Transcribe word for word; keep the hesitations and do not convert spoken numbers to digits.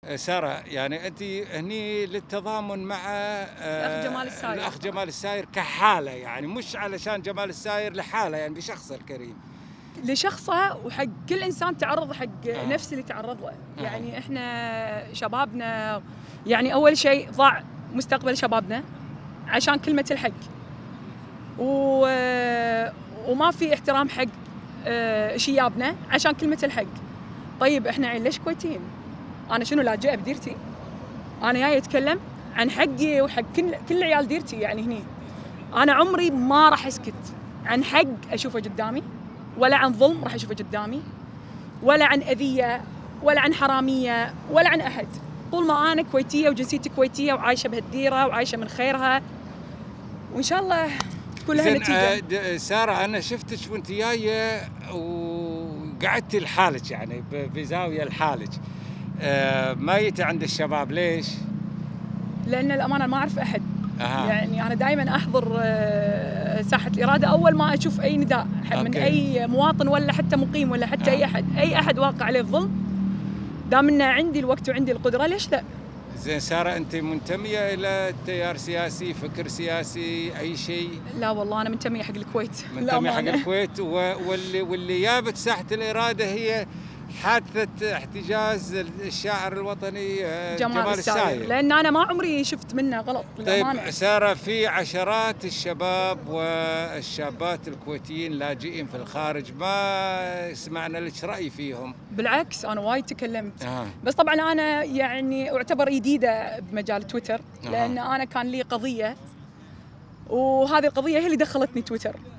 سارة، يعني أنتِ هني للتضامن مع الأخ جمال الساير. الأخ جمال الساير كحالة، يعني مش علشان جمال الساير لحاله، يعني بشخصه الكريم. لشخصه وحق كل إنسان تعرض حق آه. نفس اللي تعرض له، آه. يعني إحنا شبابنا يعني أول شيء ضاع مستقبل شبابنا عشان كلمة الحق، و... وما في احترام حق شيابنا عشان كلمة الحق. طيب إحنا ليش كويتيين؟ أنا شنو لاجئة بديرتي؟ أنا جاي أتكلم عن حقي وحق كل كل عيال ديرتي، يعني هني أنا عمري ما راح أسكت عن حق أشوفه قدامي، ولا عن ظلم راح أشوفه قدامي، ولا عن أذية، ولا عن حرامية، ولا عن أحد. طول ما أنا كويتية وجنسيتي كويتية وعايشة بهالديرة وعايشة من خيرها، وإن شاء الله تكون لها نتيجة. سارة، أنا شفتك وأنت جاية وقعدتي لحالك، يعني بزاوية لحالك، أه ما جيتي عند الشباب، ليش؟ لأن الأمانة ما أعرف أحد. أه. يعني أنا دائما أحضر ساحة الإرادة أول ما أشوف أي نداء من أي مواطن ولا حتى مقيم ولا حتى أه. أي أحد أي أحد واقع عليه الظلم، دام إن عندي الوقت وعندي القدرة ليش لا؟ زين سارة، أنت منتمية إلى تيار سياسي، فكر سياسي، أي شيء؟ لا والله أنا منتمية حق الكويت. منتمية حق الكويت، واللي واللي جابت ساحة الإرادة هي حادثة احتجاز الشاعر الوطني جمال, جمال الساير. الساير، لأن أنا ما عمري شفت منه غلط للأمانة. طيب سارة، في عشرات الشباب والشابات الكويتيين لاجئين في الخارج، ما سمعنا لك رأي فيهم. بالعكس أنا وايد تكلمت. آه. بس طبعا أنا يعني أعتبر جديدة بمجال تويتر، لأن آه. أنا كان لي قضية، وهذه القضية هي اللي دخلتني تويتر.